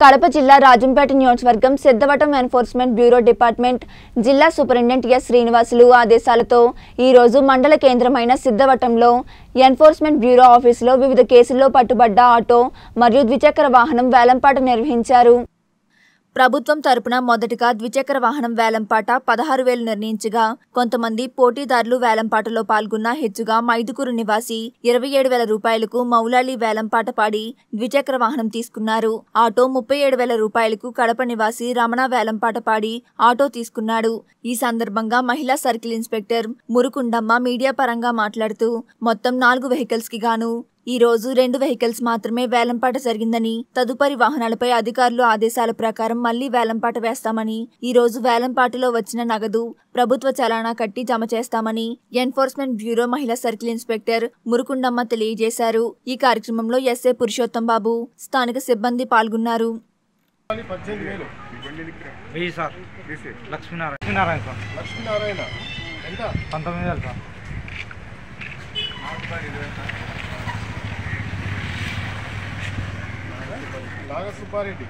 కడప జిల్లా రాజంపేట నియోజకవర్గం Siddavatam enforcement bureau department జిల్లా సూపరింటెండెంట్ ఎస్ శ్రీనివాసులు ఆదేశాలతో ఈ రోజు మండల కేంద్రమైన సిద్ధవటంలో ఎన్ఫోర్స్మెంట్ బ్యూరో ఆఫీసులో వివిధ కేసుల్లో పట్టుబడ్డ ఆటో మరియు ద్విచక్ర వాహనం వేలంపాట నిర్వహించారు. ప్రభుత్వం తరపున మొదటగా ద్విచక్ర వాహనం వేలంపాట 16,000 నిర్ణయించగా కొంతమంది పోటీదారులు వేలంపాటలో పాల్గొన్న హెచ్చుగా మైదుకూరు నివాసి 27,000 రూపాయలకు మౌలాలి వేలంపాట పాడి ద్విచక్ర వాహనం తీసుకున్నారు. ఆటో 37,000 రూపాయలకు కడప నివాసి రమణ వేలంపాట పాడి ఆటో తీసుకున్నాడు. ఈ సందర్భంగా మహిళా సర్కిల్ ఇన్స్పెక్టర్ మురుకుండమ్మ మీడియా పరంగా మాట్లాడుతూ మొత్తం 4 వెహికల్స్ కి గాను ఈ రోజు 2 వెహికల్స్ మాత్రమే వేలంపాట జరిగిందని, తదుపరి వాహనాలపై అధికారులు ఆదేశాల ప్రకారం మళ్లీ వేలంపాట వేస్తామని, ఈ రోజు వేలంపాటలో వచ్చిన నగదు ప్రభుత్వ చలానా కట్టి జమ చేస్తామని ఎన్ఫోర్స్మెంట్ బ్యూరో మహిళా సర్కిల్ ఇన్స్పెక్టర్ మురుకుండమ్మ తెలియజేశారు. ఈ కార్యక్రమంలో ఎస్ఏ పురుషోత్తం బాబు, స్థానిక సిబ్బంది పాల్గొన్నారు. నాగసుబ్బారెడ్డి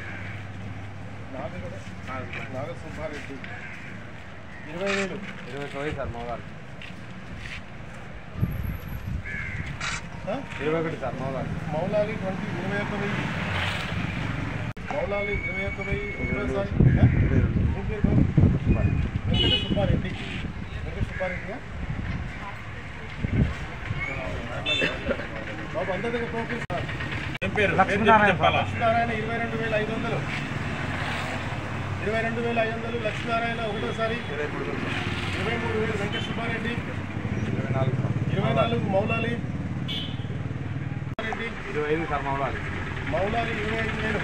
20,000 సార్ మౌలాలి 21 సార్ మౌలాలి 21,000 మౌలాలి 21,000 సుబ్బారెడ్డి బాబు అందరి దగ్గర టోకెన్ సార్ లక్ష్మీనారాయణ 22,500 లక్ష్మీనారాయణ ఒకటోసారి 23,000 వెంకట సుబ్బారెడ్డి 24 మౌలాలి 25 సార్ మౌలాలి 25,000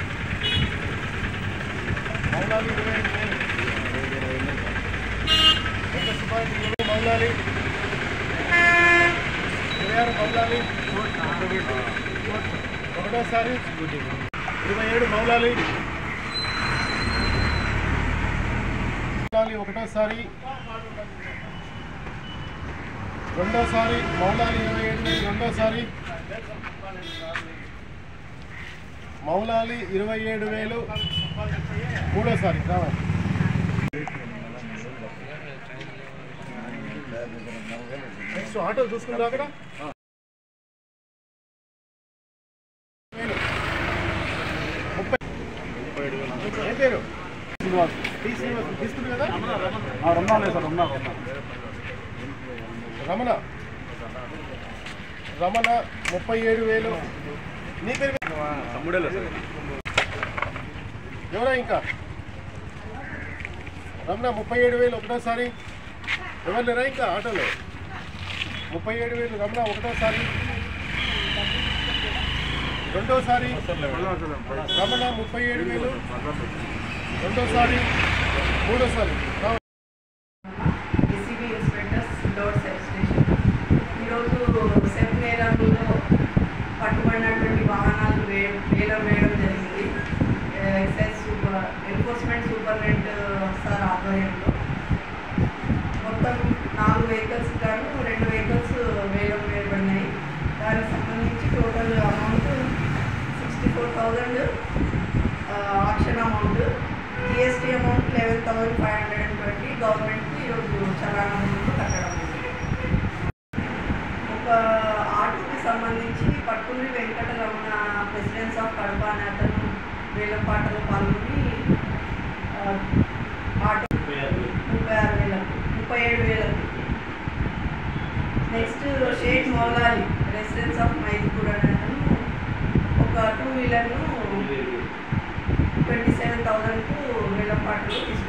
వెంకట సుబ్బారెడ్డి మౌలాలి 26 మౌలాలి ఒకటోసారి 27 మౌలాలి ఒకటోసారి రెండోసారి మౌలాలి 27 రెండోసారి మౌలాలి 27,000 మూడోసారి కావాలి. నెక్స్ట్ ఆటో చూసుకుందా అక్కడ ఏం పేరు తీసుకుంది కదా రమణ 37,000 నీ పేరు ఎవరా ఇంకా రమణ 37,000 ఒకటోసారి ఎవరు లేరా ఇంకా ఆటోలో 37,000 రమణ ఒకటోసారి రెండోసారి రమణ 37,000 రెండోసారి మూడోసారి ఏసీబీ ఇన్స్పెక్టర్స్ డోర్ సబ్ స్టేషన్ ఈరోజు సెవెన్ ఏరియాలో పట్టుబడినటువంటి వాహనాలు వేలం వేయడం జరిగింది. ఎక్సైజ్ ఎన్ఫోర్స్మెంట్ సూపరింటెండెంట్ సార్ ఆధ్వర్యంలో మొత్తం 4 వెహికల్స్ గాను 2 వెహికల్స్ వేలం వేయబడినాయి. దానికి సంబంధించి total amount 64,000 auction amount, GST amount 11,520 గవర్నమెంట్కి ఈరోజు చలానా అమౌంట్ కట్టడం. ఒక ఆటోకి సంబంధించి పట్టుకుని వెంకట రమణ ప్రెసిడెన్స్ ఆఫ్ కడప అనే అతను వేలంపాటలో పాల్గొని auto 37,000. Next Shaik Moulali residence of Mydukur అనే అతను ఒక 2 వీలర్ను 27,000కు వేలంపాటలో తీసుకున్నాడు.